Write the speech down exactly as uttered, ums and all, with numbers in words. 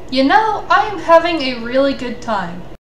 You know, I am having a really good time.